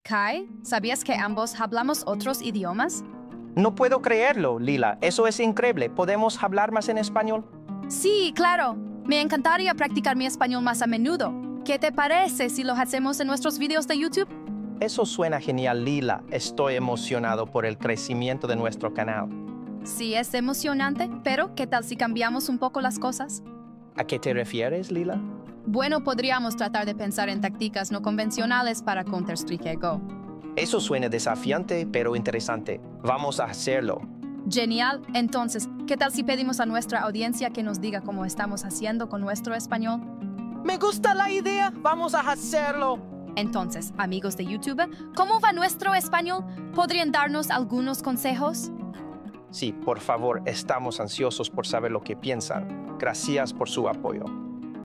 Kai, ¿sabías que ambos hablamos otros idiomas? No puedo creerlo, Lila. Eso es increíble. ¿Podemos hablar más en español? Sí, claro. Me encantaría practicar mi español más a menudo. ¿Qué te parece si lo hacemos en nuestros videos de YouTube? Eso suena genial, Lila. Estoy emocionado por el crecimiento de nuestro canal. Sí, es emocionante, pero ¿qué tal si cambiamos un poco las cosas? ¿A qué te refieres, Lila? Bueno, podríamos tratar de pensar en tácticas no convencionales para Counter-Strike Go. Eso suena desafiante, pero interesante. Vamos a hacerlo. Genial. Entonces, ¿qué tal si pedimos a nuestra audiencia que nos diga cómo estamos haciendo con nuestro español? Me gusta la idea. Vamos a hacerlo. Entonces, amigos de YouTube, ¿cómo va nuestro español? ¿Podrían darnos algunos consejos? Sí, por favor, estamos ansiosos por saber lo que piensan. Gracias por su apoyo.